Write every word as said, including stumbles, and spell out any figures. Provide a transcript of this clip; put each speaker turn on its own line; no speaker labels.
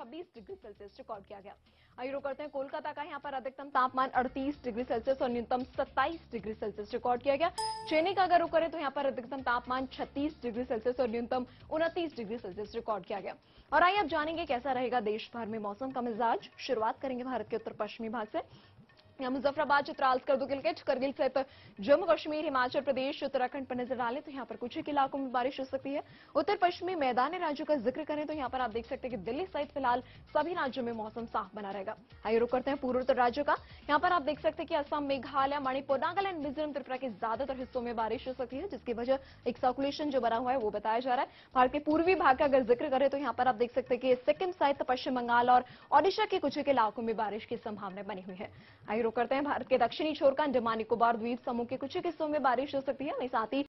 छब्बीस degree Celsius record किया गया। आइए रुक करते हैं कोलकाता का। यहाँ पर अधिकतम तापमान अड़तीस डिग्री सेल्सियस और न्यूनतम सत्ताईस डिग्री सेल्सियस रिकॉर्ड किया गया। चेन्नई का अगर रुक करें तो यहाँ पर अधिकतम तापमान छत्तीस डिग्री सेल्सियस और न्यूनतम उनतीस डिग्री सेल्सियस रिकॉर्ड किया गया। और आइए अब जानेंगे कैसा रहेगा देश भर में मौसम का मिजाज। शुरुआत करेंगे भारत के उत्तर पश्चिमी भाग से। यहाँ मुजफ्फराबाद, चित्राल, करगिल, गिलगित, करगिल सहित जम्मू कश्मीर, हिमाचल प्रदेश, उत्तराखंड पर नजर डालें तो यहाँ पर कुछ एक इलाकों में बारिश हो सकती है। उत्तर पश्चिमी मैदानी राज्यों का जिक्र करें तो यहाँ पर आप देख सकते हैं कि दिल्ली सहित फिलहाल सभी राज्यों में मौसम साफ बना रहेगा। आइए रुक करते हैं पूर्वोत्तर राज्यों का। यहाँ पर आप देख सकते हैं कि असम, मेघालय, मणिपुर, नागालैंड, मिजोरम, त्रिपुरा के ज्यादातर हिस्सों में बारिश हो सकती है, जिसकी वजह एक सर्कुलेशन जो बना हुआ है वो बताया जा रहा है। भारत के पूर्वी भाग का अगर जिक्र करें तो यहाँ पर आप देख सकते हैं कि सिक्किम सहित पश्चिम बंगाल और ओडिशा के कुछ एक इलाकों में बारिश की संभावना बनी हुई है। आइए रुक करते हैं भारत के दक्षिणी छोर का अंडमान निकोबार द्वीप समूह के कुछ एक हिस्सों में बारिश हो सकती है। वहीं साथ ही